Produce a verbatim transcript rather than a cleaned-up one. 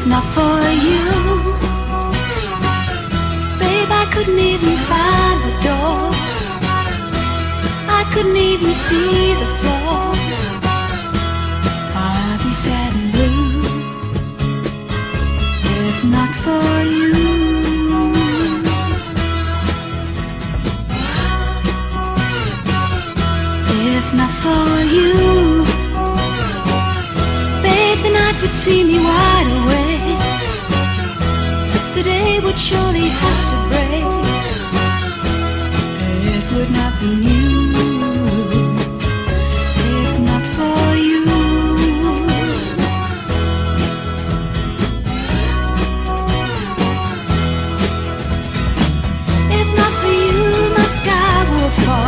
not for you, babe, I couldn't even find the door. I couldn't even see the floor. I'd be sad and blue if not for you. If not for you, babe, the night would see me wide awake. The day would surely have to break. It would not be new if not for you. If not for you, my sky will fall.